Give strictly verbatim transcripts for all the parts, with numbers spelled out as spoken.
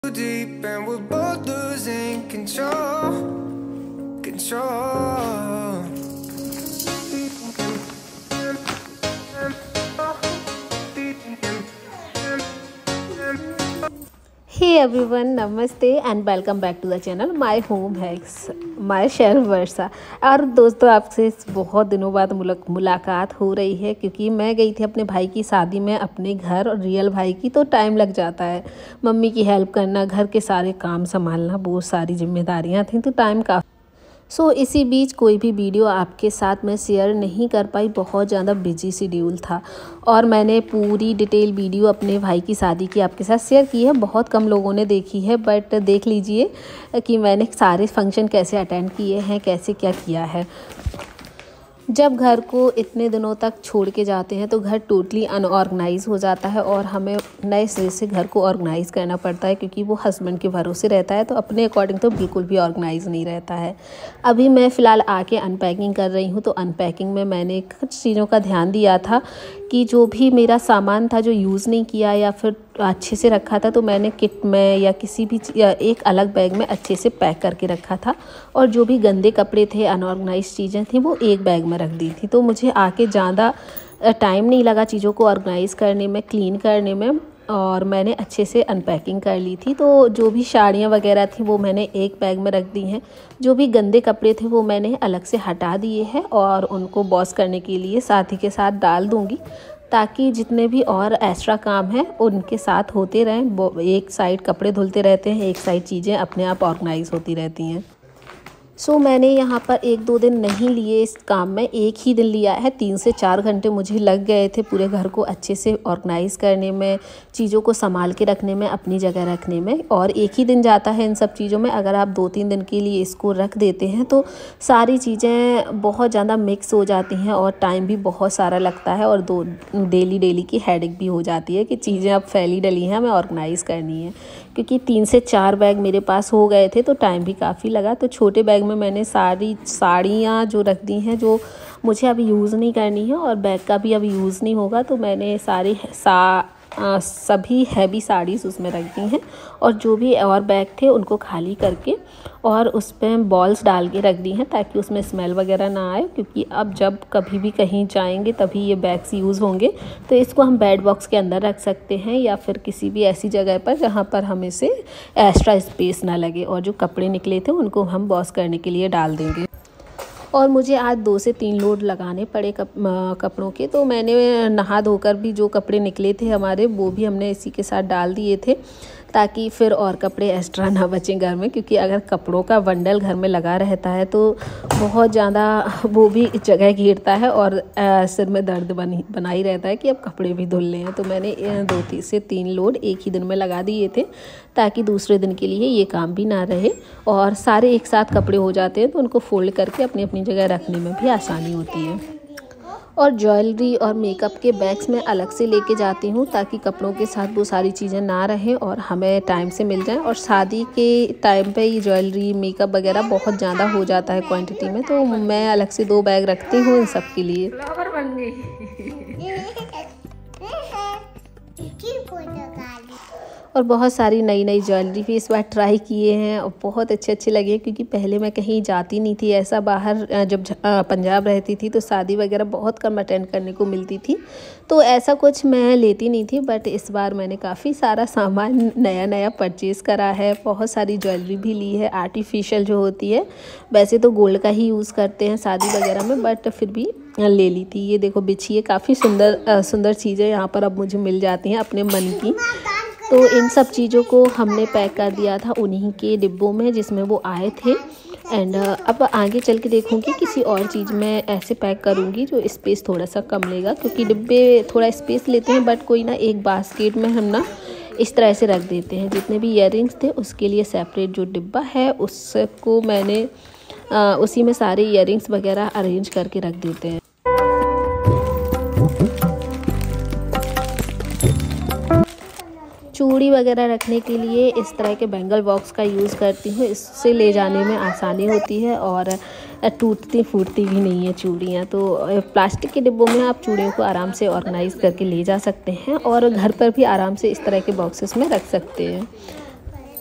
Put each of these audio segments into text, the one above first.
Deep and we're both losing control, control. Hey everyone, नमस्ते and welcome back to the channel my home hacks myself Varsha. और दोस्तों, आपसे बहुत दिनों बाद मुलाकात हो रही है क्योंकि मैं गई थी अपने भाई की शादी में अपने घर, और रियल भाई की, तो टाइम लग जाता है। मम्मी की हेल्प करना, घर के सारे काम संभालना, बहुत सारी जिम्मेदारियां थीं, तो टाइम काफ़ी सो so, इसी बीच कोई भी वीडियो आपके साथ मैं शेयर नहीं कर पाई, बहुत ज़्यादा बिजी शेड्यूल था। और मैंने पूरी डिटेल वीडियो अपने भाई की शादी की आपके साथ शेयर की है। बहुत कम लोगों ने देखी है, बट देख लीजिए कि मैंने सारे फंक्शन कैसे अटेंड किए हैं, कैसे क्या किया है। जब घर को इतने दिनों तक छोड़ के जाते हैं तो घर टोटली अनऑर्गेनाइज हो जाता है और हमें नए सिरे से घर को ऑर्गेनाइज़ करना पड़ता है, क्योंकि वो हस्बैंड के भरोसे रहता है तो अपने अकॉर्डिंग तो बिल्कुल भी ऑर्गेनाइज नहीं रहता है। अभी मैं फ़िलहाल आके अनपैकिंग कर रही हूँ, तो अनपैकिंग में मैंने कुछ चीज़ों का ध्यान दिया था कि जो भी मेरा सामान था जो यूज़ नहीं किया या फिर अच्छे से रखा था, तो मैंने किट में या किसी भी या एक अलग बैग में अच्छे से पैक करके रखा था। और जो भी गंदे कपड़े थे, अनऑर्गेनाइज चीज़ें थी, वो एक बैग में रख दी थी। तो मुझे आके ज़्यादा टाइम नहीं लगा चीज़ों को ऑर्गेनाइज़ करने में, क्लीन करने में, और मैंने अच्छे से अनपैकिंग कर ली थी। तो जो भी साड़ियाँ वगैरह थी वो मैंने एक बैग में रख दी हैं। जो भी गंदे कपड़े थे वो मैंने अलग से हटा दिए हैं और उनको वॉश करने के लिए साथ ही के साथ डाल दूँगी, ताकि जितने भी और एक्स्ट्रा काम हैं उनके साथ होते रहें। एक साइड कपड़े धुलते रहते हैं, एक साइड चीज़ें अपने आप ऑर्गेनाइज होती रहती हैं। सो so, मैंने यहाँ पर एक दो दिन नहीं लिए इस काम में, एक ही दिन लिया है। तीन से चार घंटे मुझे लग गए थे पूरे घर को अच्छे से ऑर्गेनाइज़ करने में, चीज़ों को संभाल के रखने में, अपनी जगह रखने में। और एक ही दिन जाता है इन सब चीज़ों में। अगर आप दो तीन दिन के लिए इसको रख देते हैं तो सारी चीज़ें बहुत ज़्यादा मिक्स हो जाती हैं और टाइम भी बहुत सारा लगता है, और दो डेली डेली की हेडेक भी हो जाती है कि चीज़ें अब फैली डली हैं, हमें ऑर्गेनाइज़ करनी है। क्योंकि तीन से चार बैग मेरे पास हो गए थे तो टाइम भी काफ़ी लगा। तो छोटे बैग में मैंने सारी साड़ियाँ जो रख दी हैं, जो मुझे अभी यूज़ नहीं करनी है और बैग का भी अभी यूज़ नहीं होगा, तो मैंने सारी सा आ, सभी हैवी साड़ीज़ उसमें रख दी हैं। और जो भी और बैग थे उनको खाली करके और उस पर बॉल्स डाल के रख दी हैं, ताकि उसमें स्मेल वगैरह ना आए। क्योंकि अब जब कभी भी कहीं जाएंगे तभी ये बैग्स यूज़ होंगे, तो इसको हम बेड बॉक्स के अंदर रख सकते हैं या फिर किसी भी ऐसी जगह पर जहाँ पर हमें से एक्स्ट्रा स्पेस ना लगे। और जो कपड़े निकले थे उनको हम वॉश करने के लिए डाल देंगे। और मुझे आज दो से तीन लोड लगाने पड़े कप, कपड़ों के, तो मैंने नहा धोकर भी जो कपड़े निकले थे हमारे, वो भी हमने इसी के साथ डाल दिए थे, ताकि फिर और कपड़े एक्स्ट्रा ना बचें घर में। क्योंकि अगर कपड़ों का बंडल घर में लगा रहता है तो बहुत ज़्यादा वो भी जगह घेरता है और सिर में दर्द बनी बना ही रहता है कि अब कपड़े भी धुल लें। तो मैंने दो तीन से तीन लोड एक ही दिन में लगा दिए थे, ताकि दूसरे दिन के लिए ये काम भी ना रहे और सारे एक साथ कपड़े हो जाते हैं तो उनको फोल्ड करके अपनी अपनी जगह रखने में भी आसानी होती है। और ज्वेलरी और मेकअप के बैग्स मैं अलग से लेके जाती हूँ, ताकि कपड़ों के साथ वो सारी चीज़ें ना रहें और हमें टाइम से मिल जाएं। और शादी के टाइम पे ये ज्वेलरी मेकअप वगैरह बहुत ज़्यादा हो जाता है क्वांटिटी में, तो मैं अलग से दो बैग रखती हूँ इन सब के लिए। और बहुत सारी नई नई ज्वेलरी भी इस बार ट्राई किए हैं और बहुत अच्छे अच्छे लगे, क्योंकि पहले मैं कहीं जाती नहीं थी ऐसा बाहर। जब पंजाब रहती थी तो शादी वगैरह बहुत कम अटेंड करने को मिलती थी, तो ऐसा कुछ मैं लेती नहीं थी। बट इस बार मैंने काफ़ी सारा सामान नया नया परचेज़ करा है, बहुत सारी ज्वेलरी भी ली है आर्टिफिशियल जो होती है। वैसे तो गोल्ड का ही यूज़ करते हैं शादी वगैरह में, बट फिर भी ले ली थी। ये देखो बिछिए, काफ़ी सुंदर सुंदर चीज़ें यहाँ पर अब मुझे मिल जाती हैं अपने मन की। तो इन सब चीज़ों को हमने पैक कर दिया था उन्हीं के डिब्बों में जिसमें वो आए थे। एंड अब आगे चल के देखूँगी किसी और चीज़ में ऐसे पैक करूँगी जो स्पेस थोड़ा सा कम लेगा, क्योंकि डिब्बे थोड़ा स्पेस लेते हैं। बट कोई ना, एक बास्केट में हम ना इस तरह से रख देते हैं। जितने भी ईयररिंग्स थे उसके लिए सेपरेट जो डिब्बा है उसको मैंने आ, उसी में सारे ईयररिंग्स वगैरह अरेंज करके रख देते हैं। चूड़ी वगैरह रखने के लिए इस तरह के बैंगल बॉक्स का यूज़ करती हूँ, इससे ले जाने में आसानी होती है और टूटती फूटती भी नहीं है चूड़ियाँ। तो प्लास्टिक के डिब्बों में आप चूड़ियों को आराम से ऑर्गेनाइज़ करके ले जा सकते हैं और घर पर भी आराम से इस तरह के बॉक्सेस में रख सकते हैं।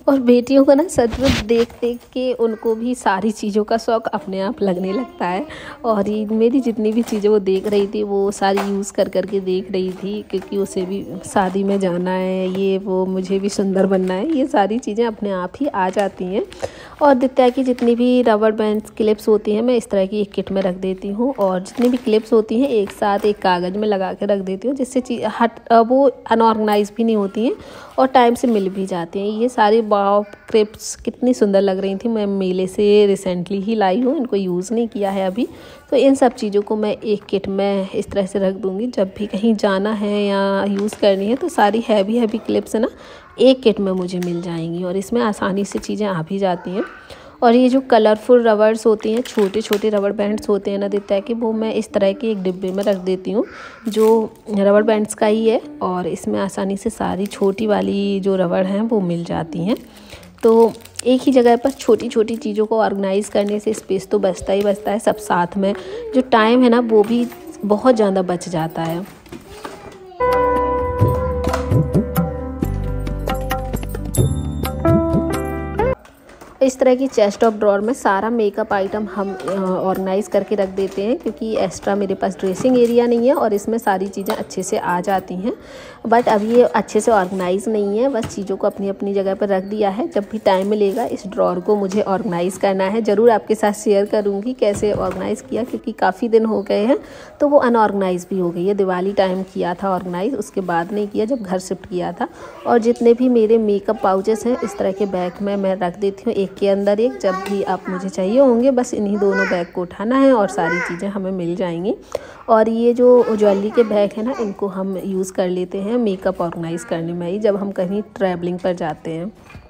और बेटियों को ना सच में देख देख के उनको भी सारी चीज़ों का शौक़ अपने आप लगने लगता है। और ये मेरी जितनी भी चीज़ें वो देख रही थी वो सारी यूज़ कर कर के देख रही थी, क्योंकि उसे भी शादी में जाना है, ये वो, मुझे भी सुंदर बनना है, ये सारी चीज़ें अपने आप ही आ जाती हैं। और दित्या की जितनी भी रबर बैंड्स क्लिप्स होती हैं मैं इस तरह की एक किट में रख देती हूँ, और जितनी भी क्लिप्स होती हैं एक साथ एक कागज़ में लगा के रख देती हूँ, जिससे हट वो अनऑर्गेनाइज भी नहीं होती हैं और टाइम से मिल भी जाती हैं। ये सारी वाव क्लिप्स कितनी सुंदर लग रही थी, मैं मेले से रिसेंटली ही लाई हूँ, इनको यूज़ नहीं किया है अभी। तो इन सब चीज़ों को मैं एक किट में इस तरह से रख दूँगी, जब भी कहीं जाना है या यूज़ करनी है तो सारी हैवी हैवी क्लिप्स है ना एक किट में मुझे मिल जाएंगी, और इसमें आसानी से चीज़ें आ भी जाती हैं। और ये जो कलरफुल रबर्स होती हैं, छोटे छोटे रबर बैंड्स होते हैं ना दित्या के, वो मैं इस तरह के एक डिब्बे में रख देती हूँ जो रबर बैंड्स का ही है, और इसमें आसानी से सारी छोटी वाली जो रबड़ हैं वो मिल जाती हैं। तो एक ही जगह पर छोटी छोटी चीज़ों को ऑर्गेनाइज़ करने से स्पेस तो बचता ही बचता है, सब साथ में जो टाइम है ना वो भी बहुत ज़्यादा बच जाता है। इस तरह की चेस्ट ऑफ ड्रॉर में सारा मेकअप आइटम हम ऑर्गेनाइज़ करके रख देते हैं, क्योंकि एक्स्ट्रा मेरे पास ड्रेसिंग एरिया नहीं है और इसमें सारी चीज़ें अच्छे से आ जाती हैं। बट अब ये अच्छे से ऑर्गेनाइज़ नहीं है, बस चीज़ों को अपनी अपनी जगह पर रख दिया है। जब भी टाइम मिलेगा इस ड्रॉर को मुझे ऑर्गेनाइज़ करना है, ज़रूर आपके साथ शेयर करूँगी कैसे ऑर्गेनाइज़ किया, क्योंकि काफ़ी दिन हो गए हैं तो वो अनऑर्गेनाइज़ भी हो गई है। दिवाली टाइम किया था ऑर्गेनाइज़, उसके बाद नहीं किया जब घर शिफ्ट किया था। और जितने भी मेरे मेकअप पाउचेस हैं इस तरह के बैग में मैं रख देती हूँ, एक के अंदर एक, जब भी आप मुझे चाहिए होंगे बस इन्हीं दोनों बैग को उठाना है और सारी चीज़ें हमें मिल जाएंगी। और ये जो ज्वेलरी के बैग है ना इनको हम यूज़ कर लेते हैं मेकअप ऑर्गेनाइज़ करने में ही, जब हम कहीं ट्रैवलिंग पर जाते हैं।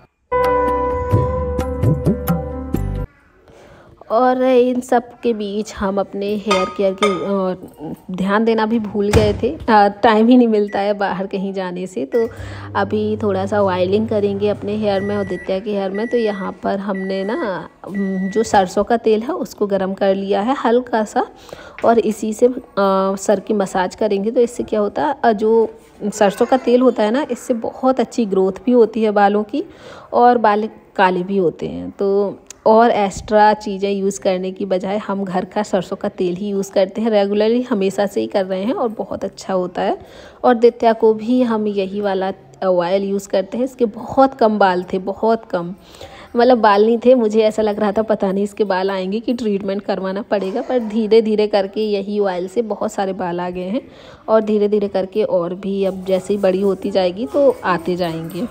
और इन सब के बीच हम अपने हेयर केयर के ध्यान देना भी भूल गए थे, टाइम ही नहीं मिलता है बाहर कहीं जाने से। तो अभी थोड़ा सा ऑयलिंग करेंगे अपने हेयर में और दित्या के हेयर में। तो यहाँ पर हमने ना जो सरसों का तेल है उसको गरम कर लिया है हल्का सा, और इसी से आ, सर की मसाज करेंगे। तो इससे क्या होता है, जो सरसों का तेल होता है ना इससे बहुत अच्छी ग्रोथ भी होती है बालों की, और बाल काले भी होते हैं। तो और एक्स्ट्रा चीज़ें यूज़ करने की बजाय हम घर का सरसों का तेल ही यूज़ करते हैं, रेगुलरली हमेशा से ही कर रहे हैं और बहुत अच्छा होता है। और दित्या को भी हम यही वाला ऑयल यूज़ करते हैं। इसके बहुत कम बाल थे, बहुत कम, मतलब बाल नहीं थे। मुझे ऐसा लग रहा था पता नहीं इसके बाल आएंगे कि ट्रीटमेंट करवाना पड़ेगा, पर धीरे धीरे करके यही ऑयल से बहुत सारे बाल आ गए हैं, और धीरे धीरे करके और भी अब जैसे ही बड़ी होती जाएगी तो आते जाएंगे।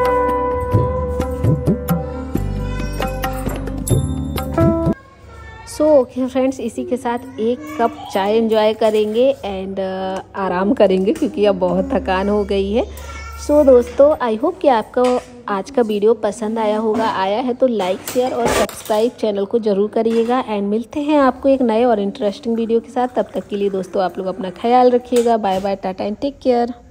सो ओके फ्रेंड्स, इसी के साथ एक कप चाय एंजॉय करेंगे एंड uh, आराम करेंगे, क्योंकि अब बहुत थकान हो गई है। सो so, दोस्तों आई होप कि आपको आज का वीडियो पसंद आया होगा। आया है तो लाइक शेयर और सब्सक्राइब चैनल को ज़रूर करिएगा, एंड मिलते हैं आपको एक नए और इंटरेस्टिंग वीडियो के साथ। तब तक के लिए दोस्तों आप लोग अपना ख्याल रखिएगा। Bye bye, tata and take care.